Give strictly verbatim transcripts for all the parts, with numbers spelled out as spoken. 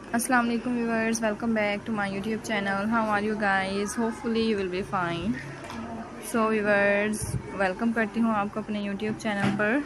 अस्सलाम वालेकुम viewers, welcome back to my YouTube channel. How are you guys? Hopefully you will be fine. So viewers, welcome करती हूँ आपको अपने YouTube channel पर।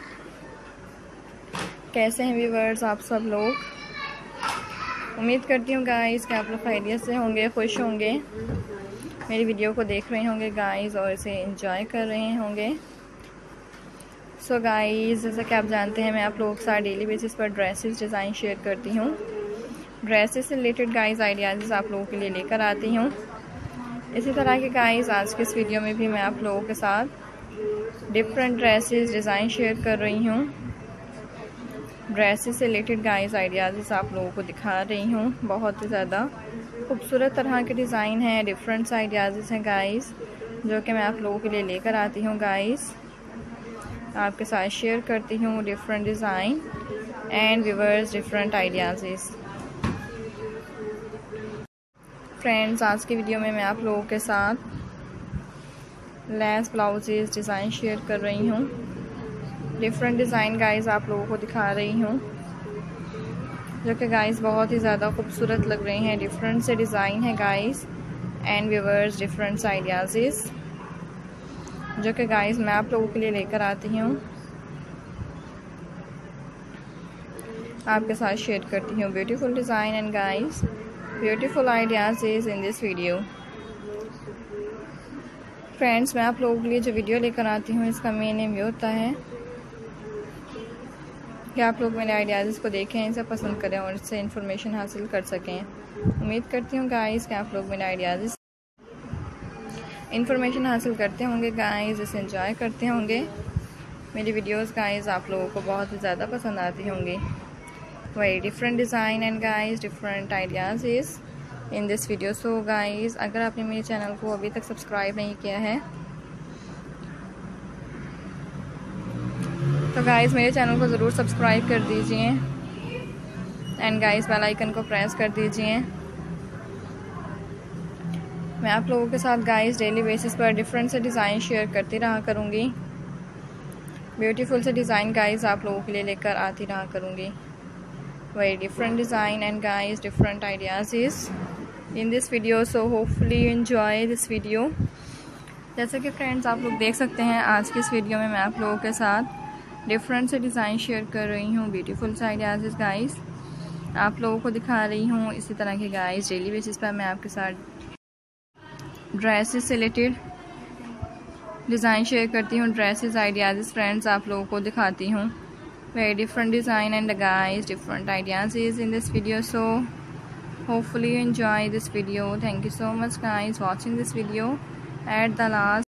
कैसे हैं व्यूअर्स आप सब लोग? उम्मीद करती हूँ गाइस कि आप लोग खैरियत से होंगे, खुश होंगे, मेरी वीडियो को देख रहे होंगे गाइस और इसे एंजॉय कर रहे होंगे। सो गाइस, जैसा कि आप जानते हैं, मैं आप लोगों के साथ डेली बेसिस पर ड्रेसेस डिज़ाइन शेयर करती हूँ। ड्रेसेस से रिलेटेड गाइस आइडियाज़ आप लोगों के लिए लेकर आती हूँ। इसी तरह के गाइस आज के इस वीडियो में भी मैं आप लोगों के साथ डिफरेंट ड्रेसेस डिज़ाइन शेयर कर रही हूँ। ड्रेसेस से रिलेटेड गाइस आइडियाज़ आप लोगों को दिखा रही हूँ। बहुत ही ज़्यादा खूबसूरत तरह के डिज़ाइन हैं, डिफरेंट आइडियाज़ हैं गाइस, जो कि मैं आप लोगों के लिए लेकर आती हूँ। गाइस आपके साथ शेयर करती हूँ different design and viewers different ideas. Friends, आज की वीडियो में मैं आप लोगों के साथ लेस ब्लाउजेस डिज़ाइन शेयर कर रही हूँ। डिफरेंट डिज़ाइन गाइस आप लोगों को दिखा रही हूँ, जो कि गाइस बहुत ही ज़्यादा खूबसूरत लग रहे हैं। डिफरेंट से डिज़ाइन है guys and viewers different ideas, जो कि गाइस मैं आप लोगों के लिए लेकर आती हूँ, आपके साथ शेयर करती हूँ beautiful design and guys beautiful ideas is in this video. Friends, मैं आप लोगों के लिए जो वीडियो लेकर आती हूँ, इसका मेन एम ये होता है कि आप लोग मेरे आइडियाज़ को देखें, इसे पसंद करें और इससे इंफॉर्मेशन हासिल कर सकें। उम्मीद करती हूँ गाइस कि आप लोग मेरे आइडियाज़ इंफॉर्मेशन हासिल करते होंगे गाइस, इसे एंजॉय करते होंगे। मेरी वीडियोस गाइस आप लोगों को बहुत ही ज़्यादा पसंद आती होंगी। Very different design and guys different ideas is in this video. So guys, अगर आपने मेरे चैनल को अभी तक सब्सक्राइब नहीं किया है तो गाइस मेरे चैनल को ज़रूर सब्सक्राइब कर दीजिए एंड गाइस बेल आइकन को प्रेस कर दीजिए। मैं आप लोगों के साथ गाइस डेली बेसिस पर डिफरेंट से डिज़ाइन शेयर करती रहा करूँगी। ब्यूटीफुल से डिज़ाइन गाइस आप लोगों के लिए लेकर आती रहा करूँगी। Very different design and guys different ideas is in this video. So hopefully you enjoy this video. जैसे कि फ्रेंड्स आप लोग देख सकते हैं, आज की इस वीडियो में मैं आप लोगों के साथ डिफरेंट से डिज़ाइन शेयर कर रही हूँ। ब्यूटीफुल से आइडियाज़ गाइस आप लोगों को दिखा रही हूँ। इसी तरह के गाइस डेली बेसिस पर मैं आपके साथ ड्रेसेस से रिलेटेड डिज़ाइन शेयर करती हूँ। ड्रेसेस आइडियाज़ फ्रेंड्स आप लोगों को दिखाती हूँ। Very different design and guys different ideas is in this video. So hopefully you enjoy this video. Thank you so much guys watching this video at the last.